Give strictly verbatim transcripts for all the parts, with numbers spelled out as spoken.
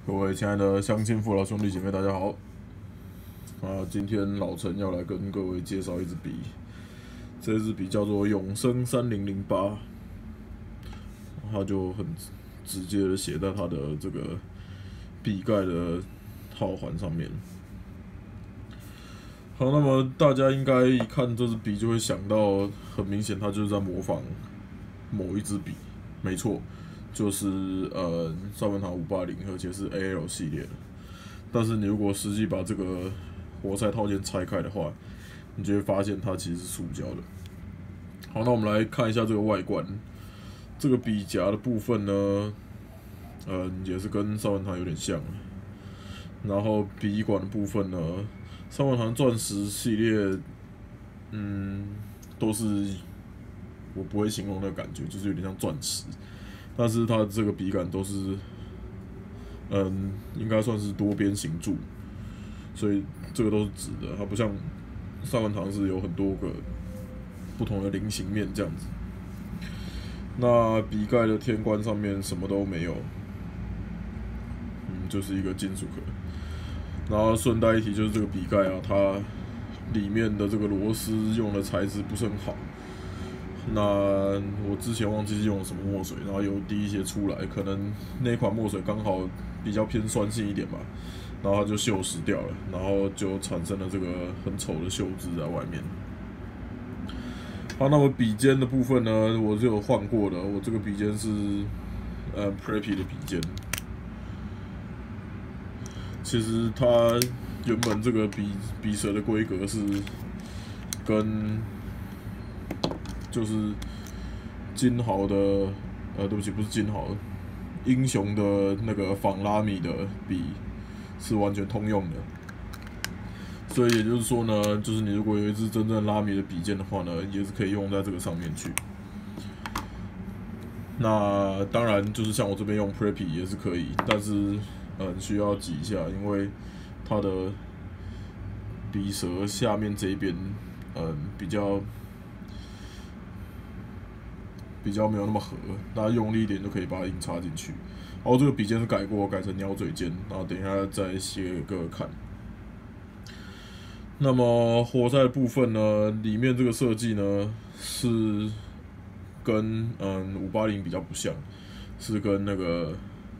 各位亲爱的乡亲父老兄弟姐妹，大家好！啊，今天老陈要来跟各位介绍一支笔，这支笔叫做永生三零零八，它就很直接的写在它的这个笔盖的套环上面。好，那么大家应该一看这支笔就会想到，很明显它就是在模仿某一支笔，没错。就是呃，上文堂五八零，而且是 A L 系列的。但是你如果实际把这个活塞套件拆开的话，你就会发现它其实是塑胶的。好，那我们来看一下这个外观。这个笔夹的部分呢，呃，也是跟上文堂有点像。然后笔管的部分呢，上文堂钻石系列，嗯，都是我不会形容的感觉，就是有点像钻石。但是它这个笔杆都是，嗯，应该算是多边形柱，所以这个都是直的，它不像上文堂是有很多个不同的菱形面这样子。那笔盖的天关上面什么都没有，嗯，就是一个金属壳。然后顺带一提，就是这个笔盖啊，它里面的这个螺丝用的材质不是很好。那我之前忘记是用了什么墨水，然后有滴一些出来，可能那款墨水刚好比较偏酸性一点吧，然后它就锈蚀掉了，然后就产生了这个很丑的锈渍在外面。好，那么笔尖的部分呢，我是有换过的，我这个笔尖是呃 Preppy 的笔尖。其实它原本这个笔笔舌的规格是跟就是金豪的，呃，对不起，不是金豪，英雄的那个仿拉米的笔是完全通用的。所以也就是说呢，就是你如果有一支真正拉米的笔尖的话呢，也是可以用在这个上面去。那当然就是像我这边用 Preppy 也是可以，但是嗯需要挤一下，因为它的笔舌下面这一边嗯比较。比较没有那么合，大家用力一点就可以把印插进去。然后这个笔尖是改过，改成鸟嘴尖，然后等一下再写给各位看。那么活塞的部分呢，里面这个设计呢是跟嗯五八零比较不像，是跟那个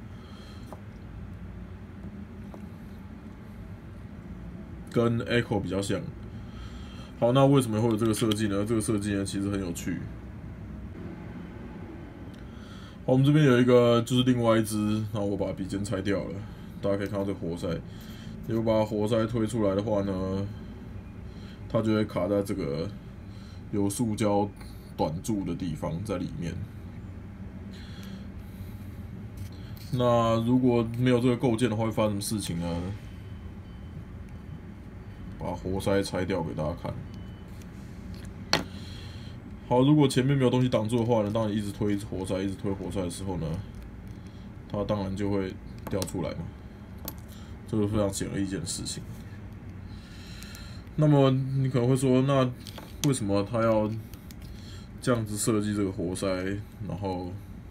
跟 Echo 比较像。好，那为什么会有这个设计呢？这个设计呢其实很有趣。我们这边有一个，就是另外一只，然后我把笔尖拆掉了。大家可以看到这个活塞，如果把活塞推出来的话呢，它就会卡在这个有塑胶短柱的地方在里面。那如果没有这个构件的话，会发生什么事情呢？把活塞拆掉给大家看。好，如果前面没有东西挡住的话呢，当你一直推活塞，一直推活塞的时候呢，它当然就会掉出来嘛，这是非常显而易见的事情。那么你可能会说，那为什么它要这样子设计这个活塞？然后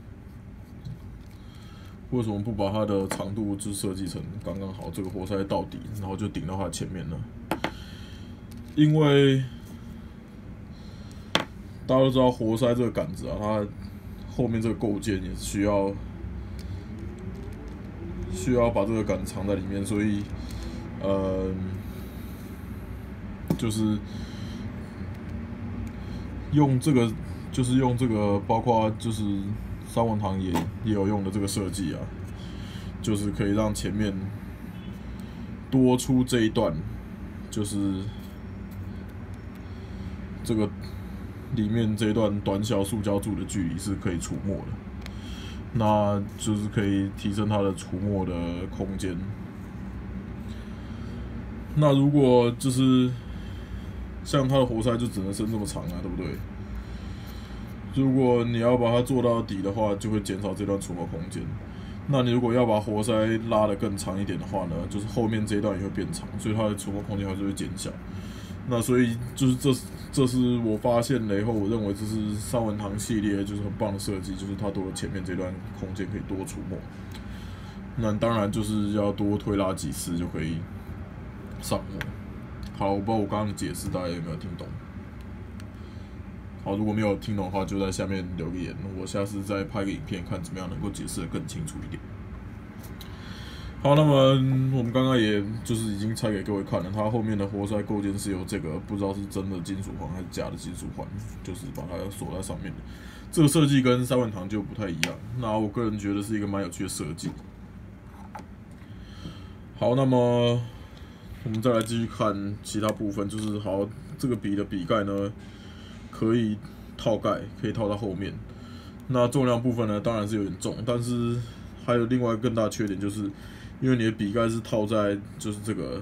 为什么不把它的长度就设计成刚刚好，这个活塞到底，然后就顶到它前面呢？因为大家都知道活塞这个杆子啊，它后面这个构件也是需要需要把这个杆藏在里面，所以呃，就是用这个，就是用这个，包括就是三文堂也也有用的这个设计啊，就是可以让前面多出这一段，就是这个。里面这一段短小塑胶柱的距离是可以除墨的，那就是可以提升它的除墨的空间。那如果就是像它的活塞就只能伸这么长啊，对不对？如果你要把它做到底的话，就会减少这段除墨空间。那你如果要把活塞拉得更长一点的话呢，就是后面这一段也会变长，所以它的除墨空间还是会减小。那所以就是这这是我发现了以后，我认为这是上文堂系列就是很棒的设计，就是它多了前面这段空间可以多出墨。 那当然就是要多推拉几次就可以上膜。好，我不知道我刚刚的解释大家有没有听懂。好，如果没有听懂的话，就在下面留个言，我下次再拍个影片，看怎么样能够解释得更清楚一点。好，那么我们刚刚也就是已经拆给各位看了，它后面的活塞构件是由这个不知道是真的金属环还是假的金属环，就是把它锁在上面的。这个设计跟三万堂就不太一样，那我个人觉得是一个蛮有趣的设计。好，那么我们再来继续看其他部分，就是好，这个笔的笔盖呢可以套盖，可以套到后面。那重量部分呢，当然是有点重，但是还有另外更大的缺点就是。因为你的笔盖是套在就是这个，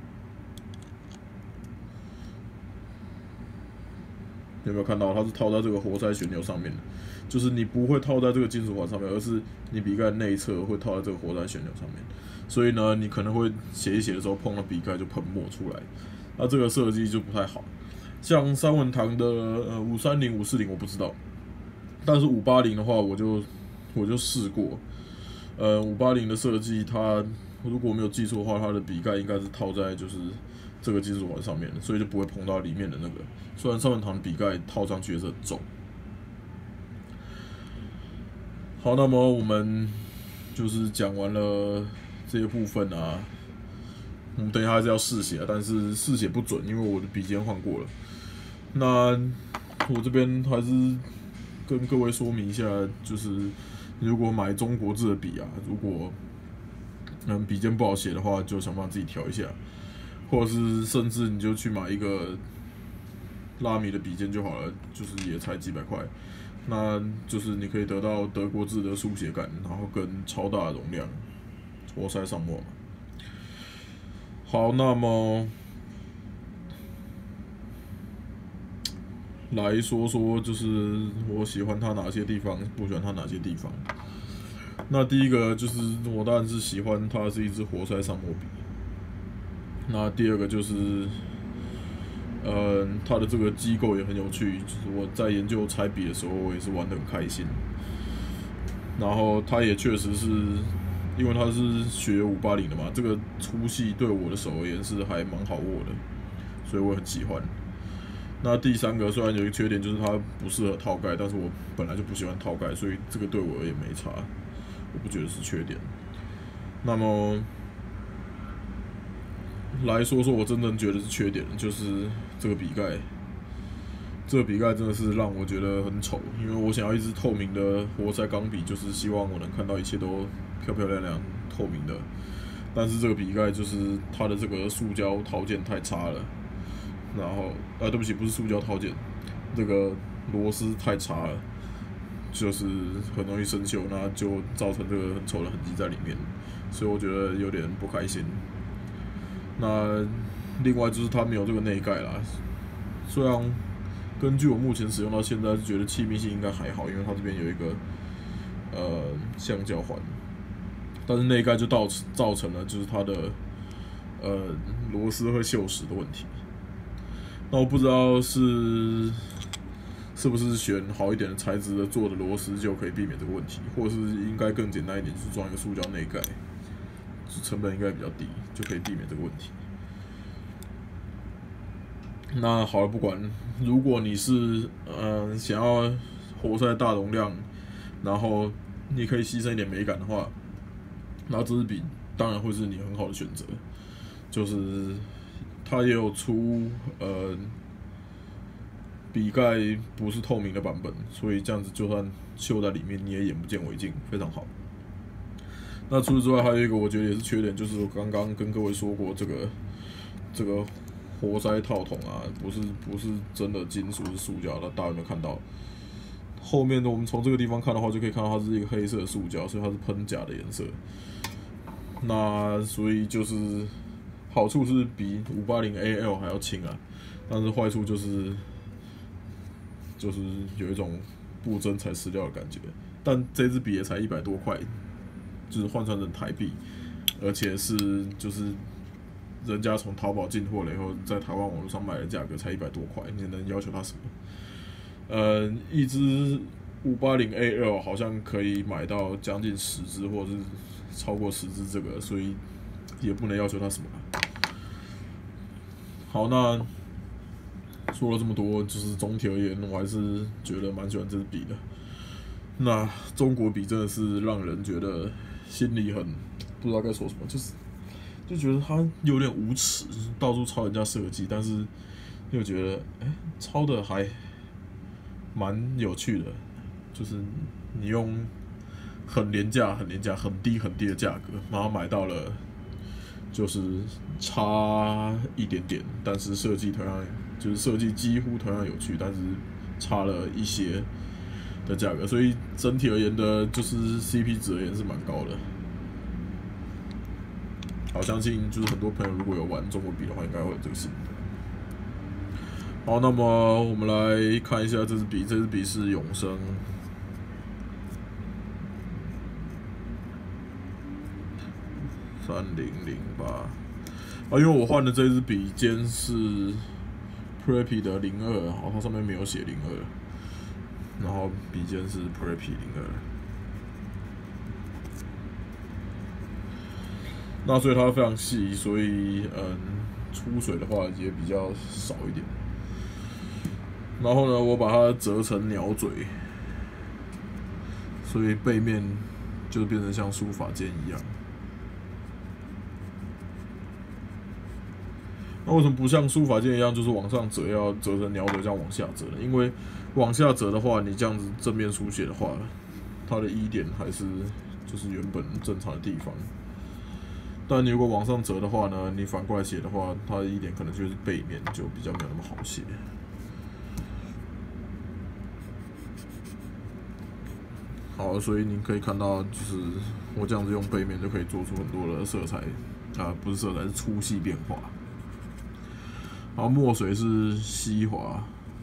有没有看到？它是套在这个活塞旋钮上面的，就是你不会套在这个金属环上面，而是你笔盖内侧会套在这个活塞旋钮上面。所以呢，你可能会写一写的时候碰到笔盖就喷墨出来，那这个设计就不太好。像三文堂的呃五三零、五四零我不知道，但是五八零的话我就我就试过。呃，五八零的设计，它如果没有记错的话，它的笔盖应该是套在就是这个金属环上面的，所以就不会碰到里面的那个。虽然三文堂的笔盖套上去也是很重。好，那么我们就是讲完了这些部分啊，我们等一下还是要试写，但是试写不准，因为我的笔尖换过了。那我这边还是跟各位说明一下，就是。如果买中国制的笔啊，如果嗯笔尖不好写的话，就想办法自己调一下，或者是甚至你就去买一个拉米的笔尖就好了，就是也才几百块，那就是你可以得到德国制的书写感，然后跟超大的容量，活塞上墨嘛。好，那么来说说，就是我喜欢它哪些地方，不喜欢它哪些地方。那第一个就是我当然是喜欢它是一支活塞上墨笔。那第二个就是，呃，它的这个机构也很有趣，就是我在研究彩笔的时候，我也是玩得很开心。然后它也确实是，因为它是学五八零的嘛，这个粗细对我的手而言是还蛮好握的，所以我很喜欢。那第三个虽然有一个缺点，就是它不适合套盖，但是我本来就不喜欢套盖，所以这个对我而言没差，我不觉得是缺点。那么来说说我真正觉得是缺点，就是这个笔盖，这个笔盖真的是让我觉得很丑，因为我想要一支透明的活塞钢笔，就是希望我能看到一切都漂漂亮亮、透明的。但是这个笔盖就是它的这个塑胶套件太差了。然后，啊，对不起，不是塑胶套件，这个螺丝太差了，就是很容易生锈，那就造成这个很丑的痕迹在里面，所以我觉得有点不开心。那另外就是它没有这个内盖啦，虽然根据我目前使用到现在，是觉得气密性应该还好，因为它这边有一个呃橡胶环，但是内盖就造造成了就是它的呃螺丝会锈蚀的问题。那我不知道是是不是选好一点的材质的做的螺丝就可以避免这个问题，或者是应该更简单一点，就是装一个塑胶内盖，成本应该比较低，就可以避免这个问题。那好了，不管，如果你是嗯、呃、想要活塞大容量，然后你可以牺牲一点美感的话，那这支笔当然会是你很好的选择，就是。它也有出呃笔盖不是透明的版本，所以这样子就算绣在里面，你也眼不见为净，非常好。那除此之外，还有一个我觉得也是缺点，就是我刚刚跟各位说过，这个这个活塞套筒啊，不是不是真的金属，是塑胶的，大家有没有看到？后面的我们从这个地方看的话，就可以看到它是一个黑色的塑胶，所以它是喷钾的颜色。那所以就是。好处是比五八零 A L 还要轻啊，但是坏处就是就是有一种不真材实料的感觉。但这支笔也才一百多块，就是换算成台币，而且是就是人家从淘宝进货了以后，在台湾网络上卖的价格才一百多块，你能要求它什么？呃，一支五八零 A L 好像可以买到将近十支，或者是超过十支这个，所以也不能要求它什么。好，那说了这么多，就是总体而言，我还是觉得蛮喜欢这支笔的。那中国笔真的是让人觉得心里很不知道该说什么，就是就觉得它有点无耻，到处抄人家设计，但是又觉得哎、欸，抄的还蛮有趣的，就是你用很廉价、很廉价、很低、很低的价格，然后买到了，就是差一点点，但是设计同样就是设计几乎同样有趣，但是差了一些的价格，所以整体而言的，就是 C P 值而言是蛮高的。好，相信就是很多朋友如果有玩中国笔的话，应该会有这个心得。好，那么我们来看一下这支笔，这支笔是永生三零零八啊，因为我换的这支笔尖是 Preppy 的零二，好，它上面没有写零二，然后笔尖是 Preppy 零二，那所以它非常细，所以嗯，出水的话也比较少一点。然后呢，我把它折成鸟嘴，所以背面就变成像书法剑一样。那为什么不像书法剑一样，就是往上折要折成鸟嘴，这样往下折呢？因为往下折的话，你这样子正面书写的话，它的一点还是就是原本正常的地方。但你如果往上折的话呢，你反过来写的话，它的一点可能就是背面，就比较没有那么好写。好，所以你可以看到，就是我这样子用背面就可以做出很多的色彩啊，不是色彩，是粗细变化。然后墨水是西华，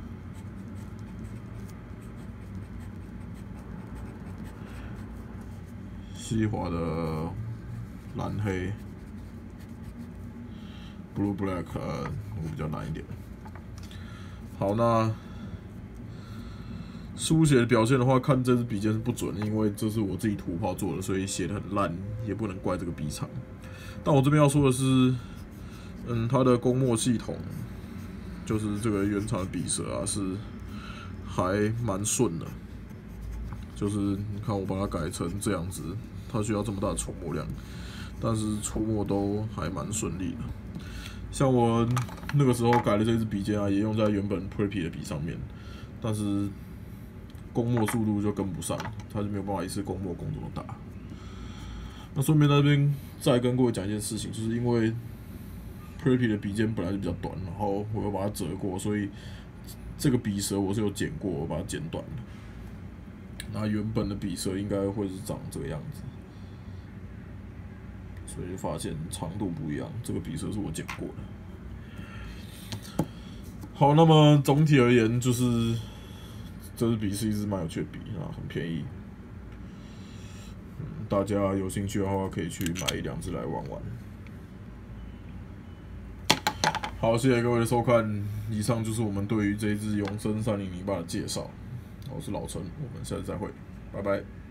西华的蓝黑 ，blue black， 呃，我比较蓝一点。好，那书写的表现的话，看这支笔尖是不准，因为这是我自己土炮做的，所以写的很烂，也不能怪这个笔厂。但我这边要说的是，嗯，它的供墨系统，就是这个原厂的笔舌啊，是还蛮顺的。就是你看我把它改成这样子，它需要这么大的出墨量，但是出墨都还蛮顺利的。像我那个时候改的这支笔尖啊，也用在原本 Preppy 的笔上面，但是供墨速度就跟不上，它就没有办法一次供墨供这么大。那顺便在这边再跟各位讲一件事情，就是因为 Preppy 的笔尖本来就比较短，然后我又把它折过，所以这个笔舌我是有剪过，我把它剪短了。那原本的笔舌应该会是长这个样子，所以就发现长度不一样，这个笔舌是我剪过的。好，那么总体而言，就是这支笔是一支蛮有趣的笔啊，很便宜。嗯，大家有兴趣的话，可以去买一两支来玩玩。好，谢谢各位的收看，以上就是我们对于这一支永生三零零八的介绍。我是老陈，我们下次再会，拜拜。